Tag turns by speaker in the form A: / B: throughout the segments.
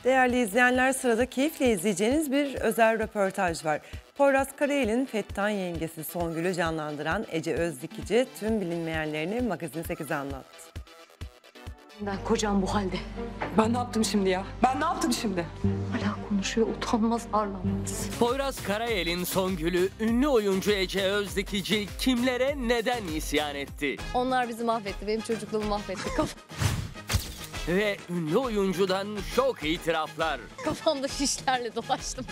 A: Değerli izleyenler, sırada keyifle izleyeceğiniz bir özel röportaj var. Poyraz Karayel'in Fettan yengesi Songül'ü canlandıran Ece Özdikici tüm bilinmeyenlerini Magazin 8'e anlattı.
B: Kocam bu halde.
C: Ben ne yaptım şimdi ya? Ben ne yaptım şimdi?
B: Hala konuşuyor, utanmaz, arlanmaz.
D: Poyraz Karayel'in Songül'ü ünlü oyuncu Ece Özdikici kimlere neden isyan etti?
B: Onlar bizi mahvetti, benim çocukluğumu mahvetti.
D: Ve ünlü oyuncudan şok itiraflar.
B: Kafamda şişlerle dolaştım.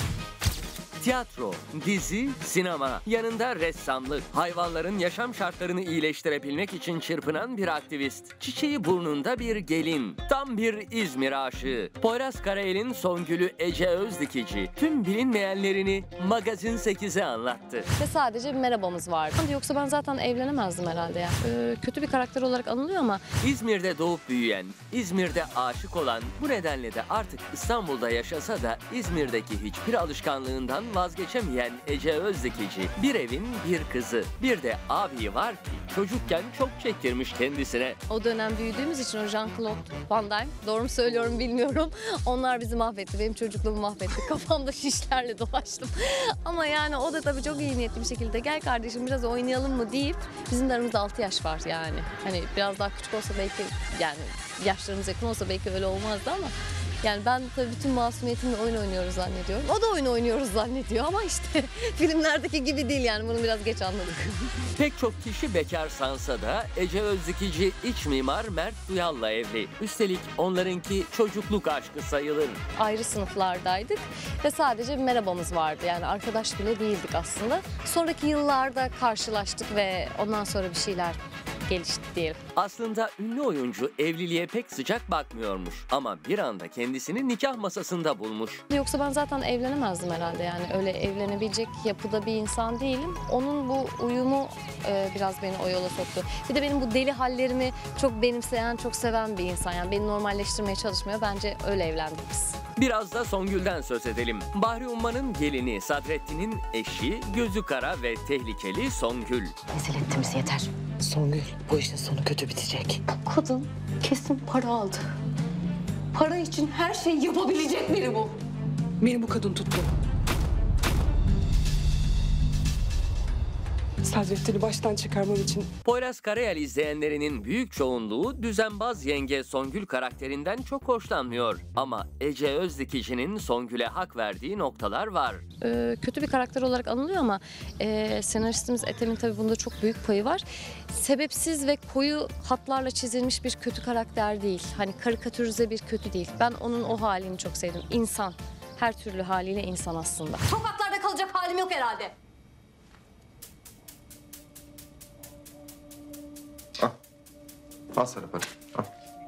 D: Tiyatro, dizi, sinema, yanında ressamlık, hayvanların yaşam şartlarını iyileştirebilmek için çırpınan bir aktivist, çiçeği burnunda bir gelin, tam bir İzmir aşığı. Poyraz Karayel'in Songül'ü Ece Özdikici tüm bilinmeyenlerini Magazin 8'e anlattı.
B: Ve sadece bir merhabamız vardı. Yoksa ben zaten evlenemezdim herhalde ya. Kötü bir karakter olarak anılıyor ama.
D: İzmir'de doğup büyüyen, İzmir'de aşık olan, bu nedenle de artık İstanbul'da yaşasa da İzmir'deki hiçbir alışkanlığından vazgeçemeyen Ece Özdikici bir evin bir kızı, bir de abi var ki çocukken çok çektirmiş kendisine.
B: O dönem büyüdüğümüz için o Jean-Claude Van Damme, doğru mu söylüyorum bilmiyorum. Onlar bizi mahvetti, benim çocukluğumu mahvetti. Kafamda şişlerle dolaştım. Ama yani o da tabii çok iyi niyetli bir şekilde gel kardeşim biraz oynayalım mı deyip bizim de aramızda 6 yaş var yani. Hani biraz daha küçük olsa belki yani yaşlarımız yakın olsa belki öyle olmazdı ama. Yani ben tabii bütün masumiyetimle oyun oynuyoruz zannediyorum. O da oyun oynuyoruz zannediyor ama işte filmlerdeki gibi değil yani bunu biraz geç anladık.
D: Pek çok kişi bekar sansa da Ece Özdikici iç mimar Mert Duyal'la evli. Üstelik onlarınki çocukluk aşkı sayılır.
B: Ayrı sınıflardaydık ve sadece bir merhabamız vardı. Yani arkadaş bile değildik aslında. Sonraki yıllarda karşılaştık ve ondan sonra bir şeyler gelişti diyelim.
D: Aslında ünlü oyuncu evliliğe pek sıcak bakmıyormuş ama bir anda kendisini nikah masasında bulmuş.
B: Yoksa ben zaten evlenemezdim herhalde yani öyle evlenebilecek yapıda bir insan değilim. Onun bu uyumu biraz beni o yola soktu. Bir de benim bu deli hallerimi çok benimseyen, çok seven bir insan. Yani beni normalleştirmeye çalışmıyor. Bence öyle evlendik biz.
D: Biraz da Songül'den söz edelim. Bahri Umman'ın gelini, Sadrettin'in eşi, gözü kara ve tehlikeli Songül.
E: Rezil ettiniz yeter. Songül, bu işin sonu kötü bitecek.
B: Kadın kesin para aldı. Para için her şeyi yapabilecek biri bu.
C: Beni bu kadın tuttu. Sadrettin'i baştan çıkarmam için.
D: Poyraz Karayel izleyenlerinin büyük çoğunluğu düzenbaz yenge Songül karakterinden çok hoşlanmıyor. Ama Ece Özdikici'nin Songül'e hak verdiği noktalar var.
B: Kötü bir karakter olarak anılıyor ama senaristimiz Ethem'in tabii bunda çok büyük payı var. Sebepsiz ve koyu hatlarla çizilmiş bir kötü karakter değil. Hani karikatürize bir kötü değil. Ben onun o halini çok sevdim. İnsan. Her türlü haliyle insan aslında. Sokaklarda kalacak halim yok herhalde.
F: Al sana para. Al.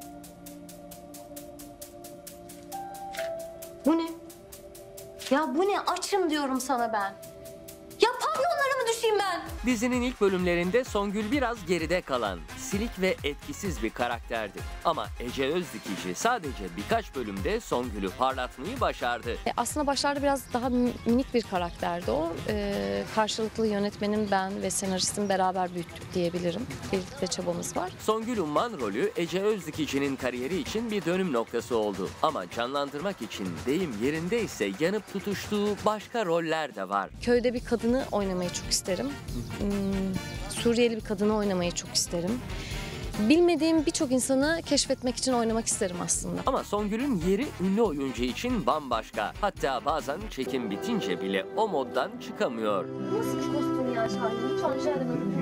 B: Bu ne? Ya bu ne? Açım diyorum sana ben. Ya pavyonlara mı düşeyim ben?
D: Dizinin ilk bölümlerinde Songül biraz geride kalan, silik ve etkisiz bir karakterdi. Ama Ece Özdikici sadece birkaç bölümde Songül'ü parlatmayı başardı.
B: Aslında başlarda biraz daha minik bir karakterdi o. Karşılıklı yönetmenim ben ve senaristim beraber büyüttük diyebilirim. Birlikte çabamız var.
D: Songül Umman rolü Ece Özdikici'nin kariyeri için bir dönüm noktası oldu. Ama canlandırmak için deyim yerindeyse yanıp tutuştuğu başka roller de var.
B: Köyde bir kadını oynamayı çok isterim. Suriyeli bir kadını oynamayı çok isterim. Bilmediğim birçok insanı keşfetmek için oynamak isterim aslında.
D: Ama Songül'ün yeri ünlü oyuncu için bambaşka. Hatta bazen çekim bitince bile o moddan çıkamıyor.
B: Nasıl bir kostüm ya Şahin? Lütfen rica ederim.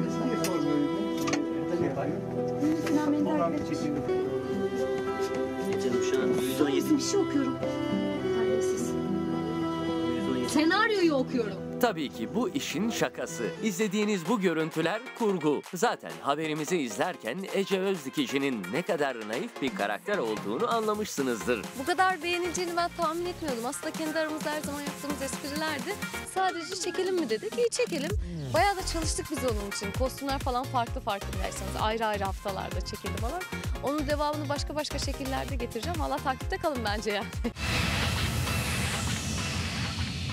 B: Bir şey okuyorum. Senaryoyu okuyorum.
D: Tabii ki bu işin şakası. İzlediğiniz bu görüntüler kurgu. Zaten haberimizi izlerken Ece Özdikici'nin ne kadar naif bir karakter olduğunu anlamışsınızdır.
B: Bu kadar beğenileceğini ben tahmin etmiyordum. Aslında kendi aramızda her zaman yaptığımız esprilerdi. Sadece çekelim mi dedik? İyi çekelim. Bayağı da çalıştık biz onun için. Kostümler falan farklı bilirsiniz. Ayrı ayrı haftalarda çekildi falan. Onun devamını başka şekillerde getireceğim. Valla takipte kalın bence yani.